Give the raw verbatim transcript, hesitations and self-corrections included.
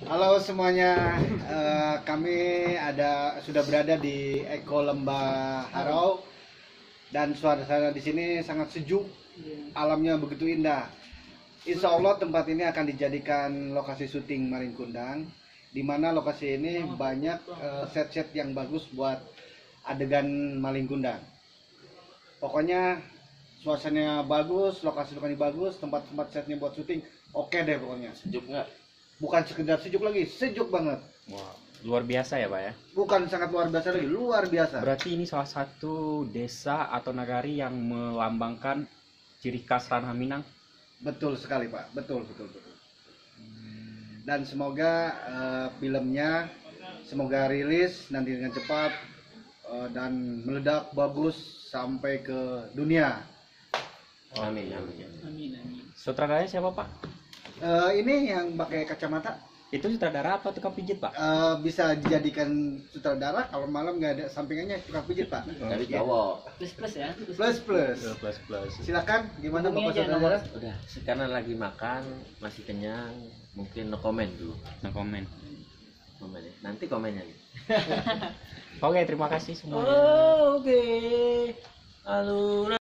Halo semuanya, eh, kami ada sudah berada di Eko Lembah Harau dan suasana di sini sangat sejuk, alamnya begitu indah. Insya Allah tempat ini akan dijadikan lokasi syuting Malin Kundang, di mana lokasi ini banyak eh, set-set yang bagus buat adegan Malin Kundang. Pokoknya suasananya bagus, lokasi-lokasi bagus, tempat-tempat setnya buat syuting oke deh pokoknya. Sejuk nggak? Bukan sekedar sejuk lagi, sejuk banget. Wah, luar biasa ya Pak ya? Bukan sangat luar biasa lagi, luar biasa. Berarti ini salah satu desa atau nagari yang melambangkan ciri khas Ranah Minang? Betul sekali Pak, betul betul betul. Dan semoga uh, filmnya semoga rilis nanti dengan cepat uh, dan meledak bagus sampai ke dunia. Amin, amin. Amin, amin. Sutradaranya siapa Pak? Uh, ini yang pakai kacamata Itu sutradara apa tukang pijit Pak? uh, bisa dijadikan sutradara kalau malam nggak ada sampingannya tukang pijit Pak. Dari cowok. Plus plus ya. Plus plus. Plus plus. Silakan, gimana Hubungi Bapak aja saudara? Udah, sekarang lagi makan, masih kenyang, mungkin no comment dulu. Nah komen. Komen ya. Nanti komennya nih. Oke, terima kasih semuanya. Oh, oke. Halo.